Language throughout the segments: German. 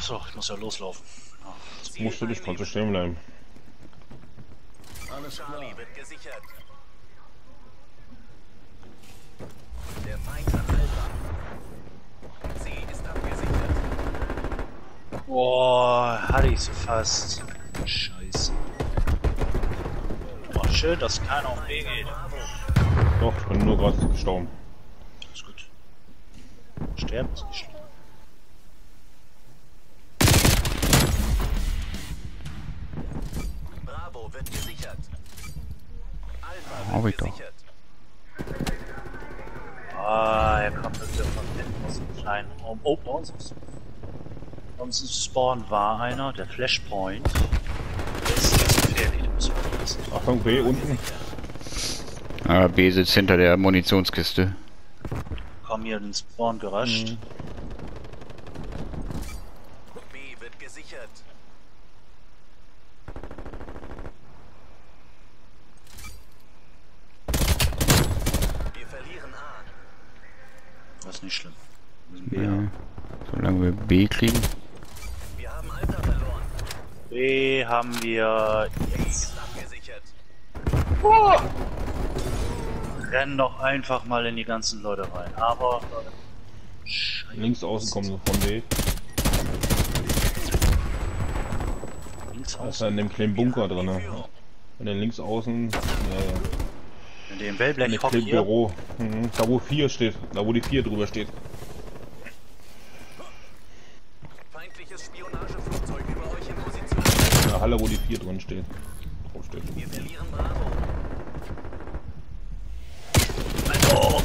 Achso, ich muss ja loslaufen. Ja. Musst du dich, kannst du stehen bleiben. Alles klar. Charlie wird gesichert. Der Feind hat Alpha. Sie ist abgesichert. Boah, hatte ich sie fast. Scheiße. Oh, schön, dass keiner auf B geht. Doch, ich bin nur gerade gestorben. Ist gut. Sterben ist nicht schlimm. Bravo wird gesichert. Alpha Hab wird ich doch. gesichert. Ah, er kommt jetzt von hinten aus dem kleinen Raum. Oh, bei uns ist Spawn war einer, der Flashpoint. Der ist jetzt gefährlich, den müssen wir verlassen. Achtung, B unten. B sitzt hinter der Munitionskiste. Komm hier in den Spawn gerascht. B wird gesichert. Wir verlieren A. Das ist nicht schlimm. Wir müssen B Ja. haben. Solange wir B kriegen. Wir haben Alpha verloren. B haben wir B jetzt. ist abgesichert. Rennen doch einfach mal in die ganzen Leute rein. Aber Scheiße. Links außen kommen sie von B. Links Da ist außen. er in dem kleinen Bunker drin. In den links außen. In dem In Wellblech dem hockt kleinen hier. Büro. Da wo 4 steht. Da wo die 4 drüber steht. Feindliches Spionageflugzeug über euch in Position. In der Halle wo die 4 drin steht. Drauf steht. Wir verlieren Bravo. Oh.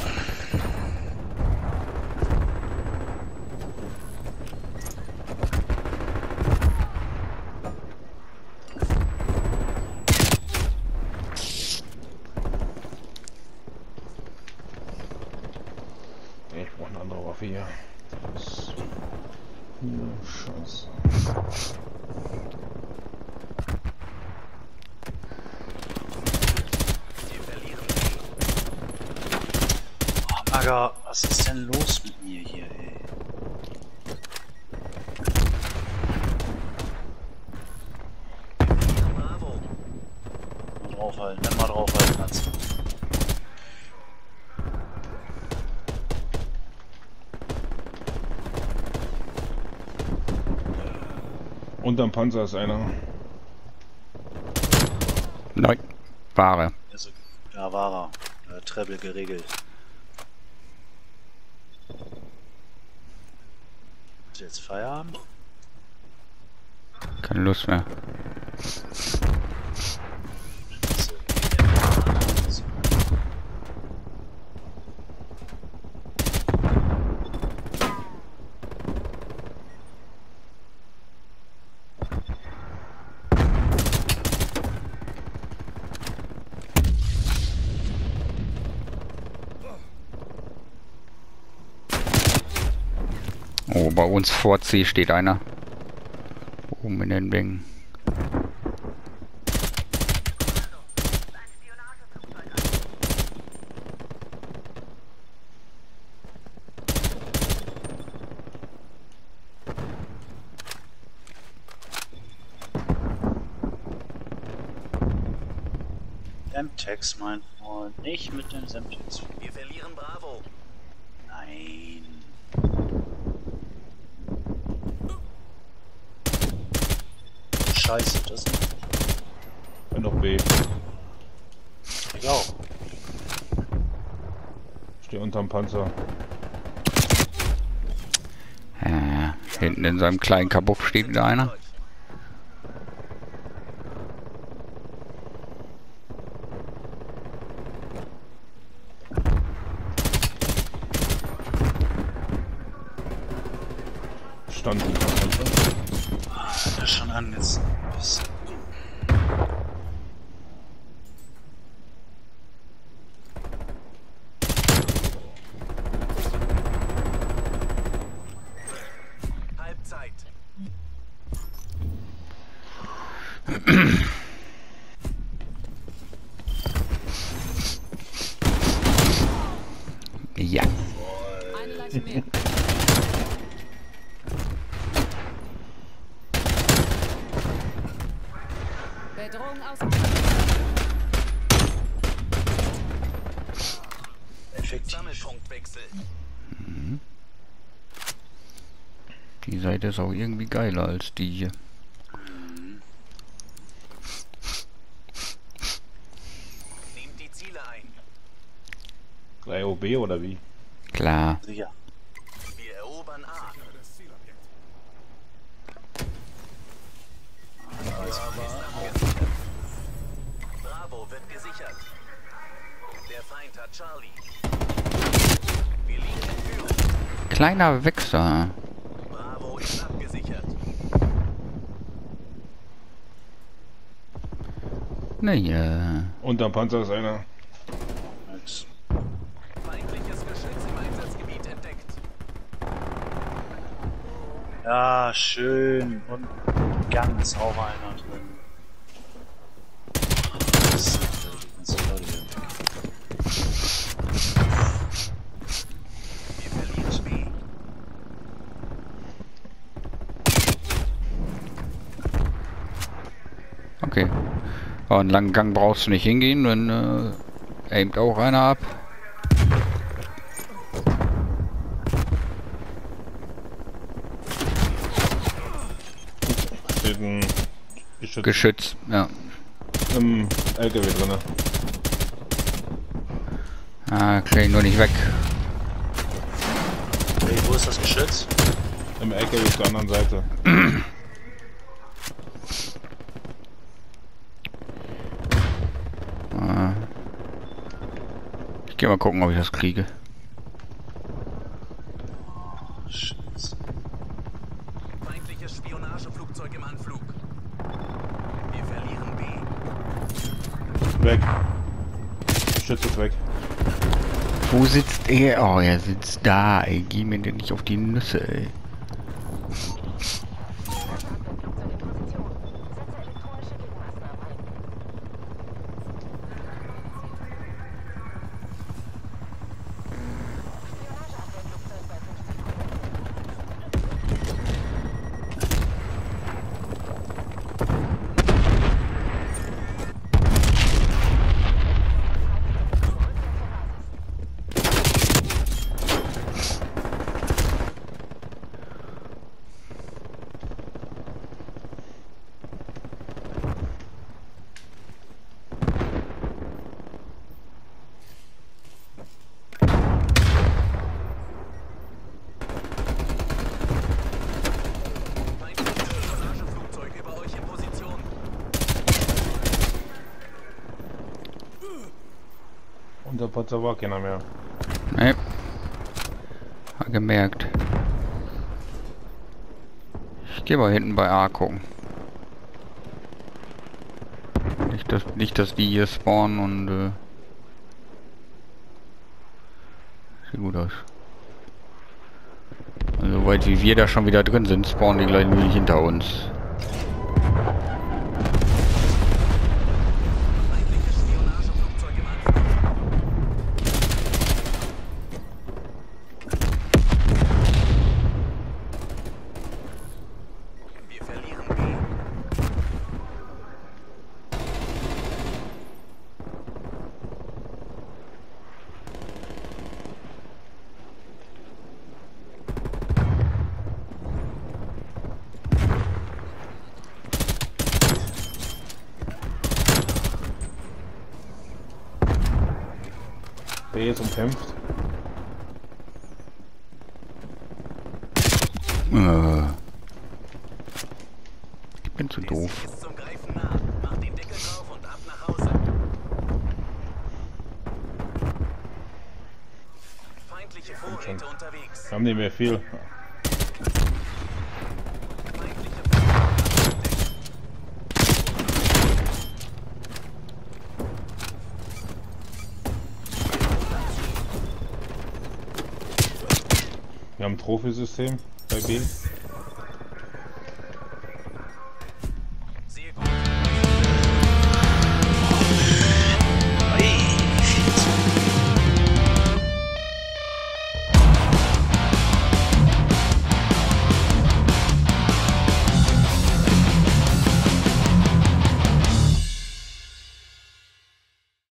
Ich brauche eine andere Waffe hier. Das Scheiße. Wir verlieren Oh, Maga, was ist denn los mit mir hier, ey? Bravo. Mal draufhalten, dann mal draufhalten. Hat's. Unterm Panzer ist einer. Nein. Ware. Also, da war er. Treble geregelt. Ist jetzt Feierabend? Keine Lust mehr. Oh, bei uns vor C steht einer. Oben in den Wängen. Semtex, mein Freund. Nicht mit dem Semtex. Wir verlieren Bravo. Nein. Scheiße, das nicht. Bin noch B. Ich auch. Stehe unterm Panzer. Hinten in seinem kleinen Kabuff steht wieder einer. Stand unterm Panzer. Das ist schon angezogen. Halbzeit. Ja. Eine Leiche mehr. Bedrohung aus. Effektiv. Sammelpunktwechsel. Die Seite ist auch irgendwie geiler als die hier. Nehmt die Ziele ein. 3 OB oder wie? Klar. Sicher. Wir erobern A. Bravo wird gesichert. Der Feind hat Charlie. Wir liegen in Führung. Kleiner Wichser. Bravo ist abgesichert. Naja. Unterm Panzer ist einer. Nix. Feindliches Geschütz im Einsatzgebiet entdeckt. Ja, schön. Und ganz auch einer drin. Das ist die ganze Leute hier weg. Wir verlieren B. Okay. Aber einen langen Gang brauchst du nicht hingehen, dann aimt auch einer ab. Steht ein Geschütz Geschütz, ja. im LKW drin. Ah, krieg ich nur nicht weg. Hey, wo ist das Geschütz? Im LKW auf der anderen Seite. Ich geh mal gucken, ob ich das kriege. Scheiße. Feindliches Spionageflugzeug im Anflug. Wir verlieren B. Weg. Geschütz ist weg. Wo sitzt er? Oh, er sitzt da, ey. Geh mir denn nicht auf die Nüsse, ey. Feindliches Spionageflugzeug über euch in Position. Unter Panzer war keiner mehr. Ne. Hab gemerkt. Ich geh mal hinten bei A gucken. Nicht, dass die hier spawnen und sieht gut aus. Also, soweit wie wir da schon wieder drin sind, spawnen die gleich nämlich hinter uns. Feindliches Spionageflugzeug im Anflug. Wir verlieren B. B ist umkämpft. Ich bin zu Der doof. Sieg ist zum Greifen nah. Macht den Deckel drauf und ab nach Hause. Feindliche Vorräte unterwegs. Wir haben nicht mehr viel. Feindliche Vorräte entdeckt. Wir haben ein Trophysystem bei B.